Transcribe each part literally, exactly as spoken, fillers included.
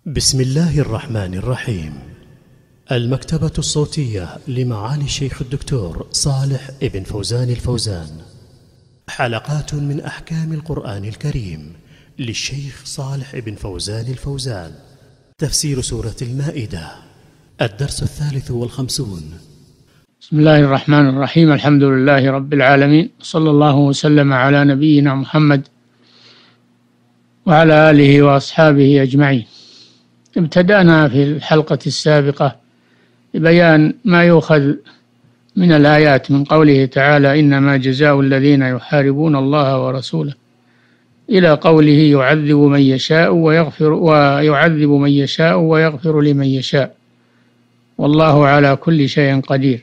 بسم الله الرحمن الرحيم. المكتبة الصوتية لمعالي الشيخ الدكتور صالح ابن فوزان الفوزان. حلقات من أحكام القرآن الكريم للشيخ صالح ابن فوزان الفوزان. تفسير سورة المائدة، الدرس الثالث والخمسون. بسم الله الرحمن الرحيم. الحمد لله رب العالمين، صلى الله وسلم على نبينا محمد وعلى آله وأصحابه أجمعين. ابتدأنا في الحلقة السابقة ببيان ما يؤخذ من الآيات من قوله تعالى: إنما جزاء الذين يحاربون الله ورسوله، إلى قوله: يعذب من يشاء ويغفر ويعذب من يشاء ويغفر لمن يشاء والله على كل شيء قدير.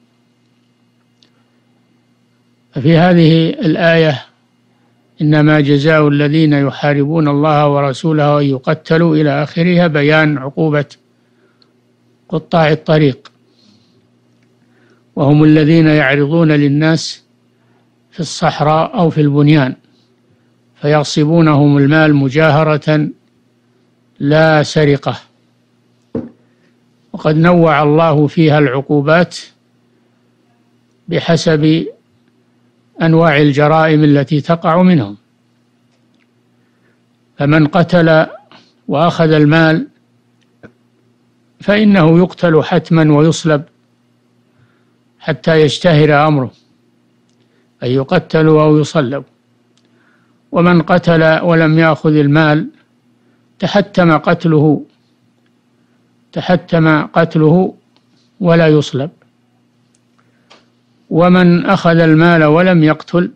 ففي هذه الآية إنما جزاء الذين يحاربون الله ورسوله أن يقتلوا إلى آخرها، بيان عقوبة قطاع الطريق، وهم الذين يعرضون للناس في الصحراء أو في البنيان فيغصبونهم المال مجاهرة لا سرقة. وقد نوع الله فيها العقوبات بحسب أنواع الجرائم التي تقع منهم. فمن قتل وأخذ المال فإنه يقتل حتما ويصلب حتى يشتهر أمره، أي يقتل أو يصلب. ومن قتل ولم يأخذ المال تحتم قتله تحتم قتله ولا يصلب. ومن أخذ المال ولم يقتل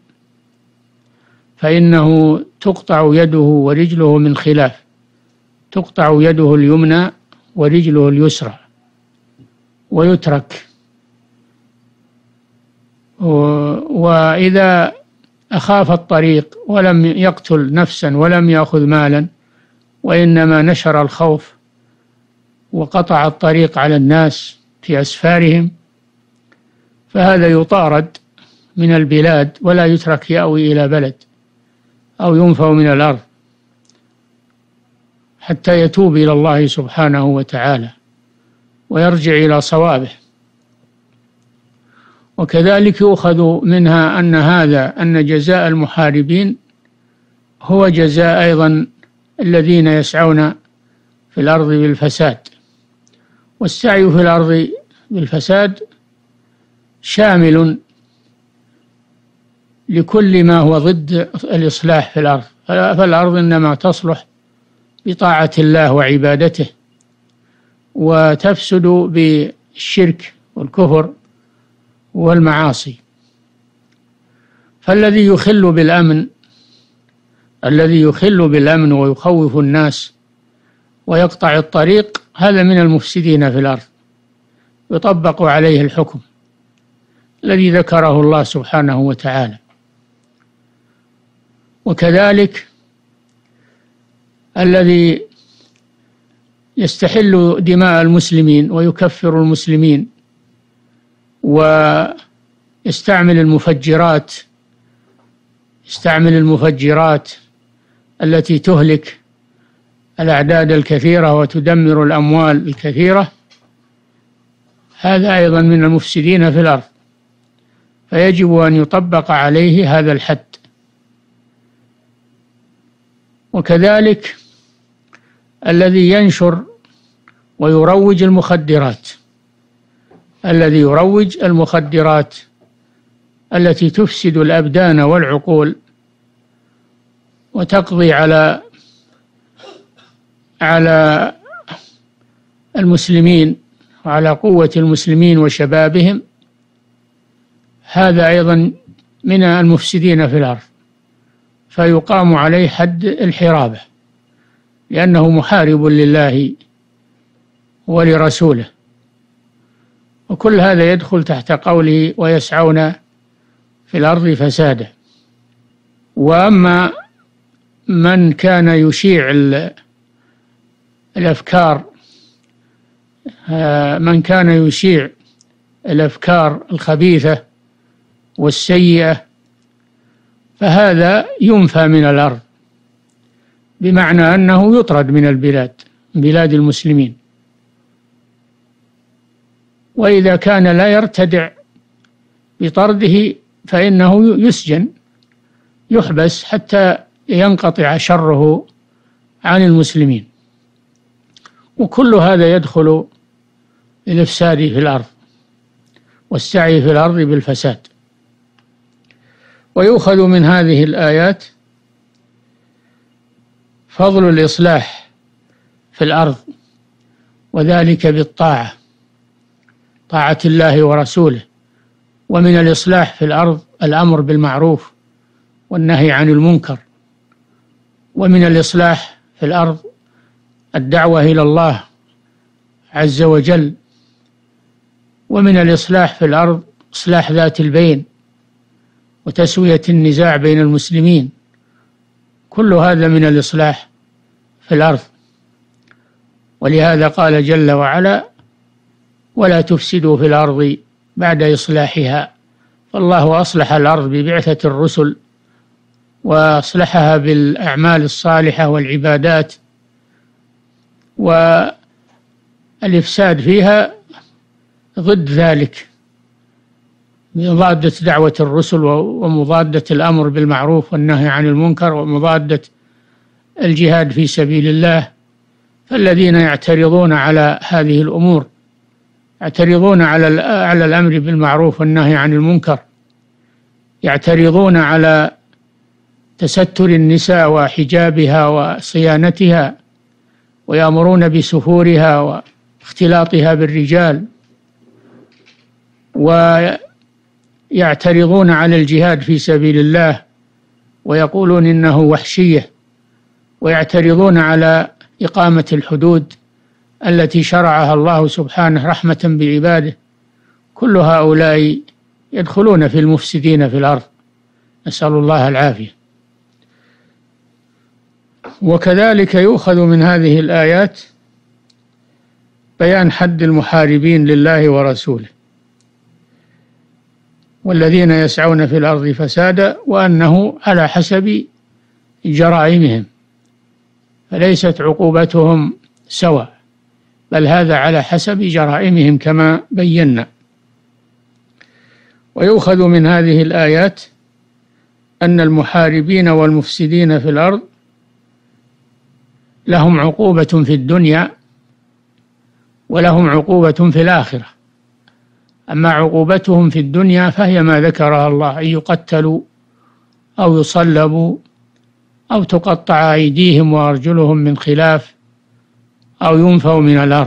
فإنه تقطع يده ورجله من خلاف، تقطع يده اليمنى ورجله اليسرى ويترك. وإذا أخاف الطريق ولم يقتل نفسا ولم يأخذ مالا، وإنما نشر الخوف وقطع الطريق على الناس في أسفارهم، فهذا يطارد من البلاد ولا يترك يأوي إلى بلد أو ينفى من الأرض حتى يتوب إلى الله سبحانه وتعالى ويرجع إلى صوابه. وكذلك يؤخذ منها أن هذا أن جزاء المحاربين هو جزاء أيضا الذين يسعون في الأرض بالفساد. والسعي في الأرض بالفساد شامل لكل ما هو ضد الإصلاح في الأرض، فالأرض إنما تصلح بطاعة الله وعبادته، وتفسد بالشرك والكفر والمعاصي. فالذي يخل بالأمن الذي يخل بالأمن ويخوف الناس ويقطع الطريق، هذا من المفسدين في الأرض، يطبق عليه الحكم الذي ذكره الله سبحانه وتعالى. وكذلك الذي يستحل دماء المسلمين ويكفر المسلمين ويستعمل المفجرات يستعمل المفجرات التي تهلك الأعداد الكثيرة وتدمر الأموال الكثيرة، هذا أيضا من المفسدين في الأرض، فيجب أن يطبق عليه هذا الحد. وكذلك الذي ينشر ويروج المخدرات الذي يروج المخدرات التي تفسد الأبدان والعقول وتقضي على على المسلمين وعلى قوة المسلمين وشبابهم، هذا أيضا من المفسدين في الأرض، فيقام عليه حد الحرابة لأنه محارب لله ولرسوله. وكل هذا يدخل تحت قوله: ويسعون في الأرض فسادا. وأما من كان يشيع الأفكار من كان يشيع الأفكار الخبيثة والسيئة فهذا ينفى من الأرض، بمعنى أنه يطرد من البلاد بلاد المسلمين. وإذا كان لا يرتدع بطرده فإنه يسجن، يحبس حتى ينقطع شره عن المسلمين. وكل هذا يدخل الإفساد في الأرض والسعي في الأرض بالفساد. ويؤخذ من هذه الآيات فضل الإصلاح في الأرض، وذلك بالطاعة، طاعة الله ورسوله. ومن الإصلاح في الأرض الأمر بالمعروف والنهي عن المنكر، ومن الإصلاح في الأرض الدعوة إلى الله عز وجل، ومن الإصلاح في الأرض إصلاح ذات البين وتسوية النزاع بين المسلمين. كل هذا من الإصلاح في الأرض. ولهذا قال جل وعلا: ولا تفسدوا في الأرض بعد إصلاحها. فالله أصلح الأرض ببعثة الرسل، وأصلحها بالأعمال الصالحة والعبادات، والإفساد فيها ضد ذلك، مضادة دعوة الرسل ومضادة الأمر بالمعروف والنهي عن المنكر ومضادة الجهاد في سبيل الله. فالذين يعترضون على هذه الأمور، يعترضون على على الأمر بالمعروف والنهي عن المنكر، يعترضون على تستر النساء وحجابها وصيانتها، ويأمرون بسفورها واختلاطها بالرجال، ويعترضون على الجهاد في سبيل الله ويقولون إنه وحشية، ويعترضون على إقامة الحدود التي شرعها الله سبحانه رحمة بعباده. كل هؤلاء يدخلون في المفسدين في الأرض، نسأل الله العافية. وكذلك يؤخذ من هذه الآيات بيان حد المحاربين لله ورسوله والذين يسعون في الأرض فسادا، وأنه على حسب جرائمهم، فليست عقوبتهم سواء، بل هذا على حسب جرائمهم كما بينا. ويؤخذ من هذه الآيات أن المحاربين والمفسدين في الأرض لهم عقوبة في الدنيا ولهم عقوبة في الآخرة. أما عقوبتهم في الدنيا فهي ما ذكرها الله: أن يقتلوا أو يصلبوا أو تقطع أيديهم وأرجلهم من خلاف أو ينفوا من الأرض.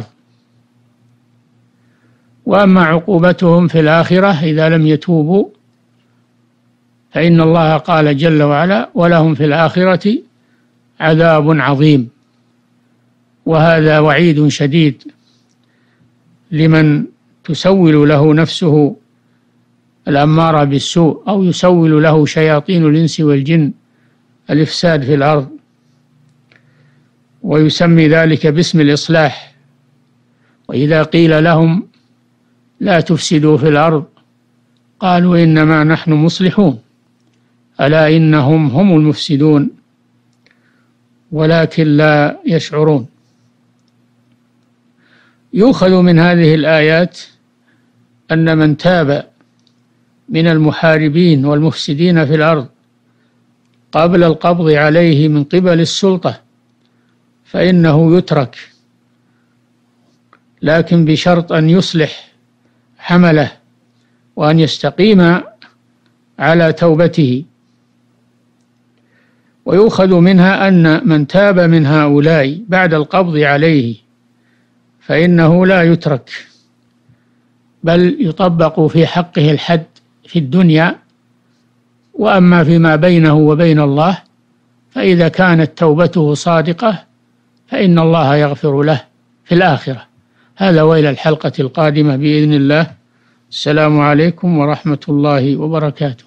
وأما عقوبتهم في الآخرة إذا لم يتوبوا فإن الله قال جل وعلا: ولهم في الآخرة عذاب عظيم. وهذا وعيد شديد لمن تسول له نفسه الأمارة بالسوء، أو يسول له شياطين الإنس والجن الإفساد في الأرض، ويسمي ذلك باسم الإصلاح. وإذا قيل لهم لا تفسدوا في الأرض قالوا إنما نحن مصلحون، ألا إنهم هم المفسدون ولكن لا يشعرون. يؤخذ من هذه الآيات أن من تاب من المحاربين والمفسدين في الأرض قبل القبض عليه من قبل السلطة فإنه يترك، لكن بشرط أن يصلح حمله وأن يستقيم على توبته. ويؤخذ منها أن من تاب من هؤلاء بعد القبض عليه فإنه لا يترك، بل يطبق في حقه الحد في الدنيا. وأما فيما بينه وبين الله فإذا كانت توبته صادقة فإن الله يغفر له في الآخرة. هذا وإلى الحلقة القادمة بإذن الله. السلام عليكم ورحمة الله وبركاته.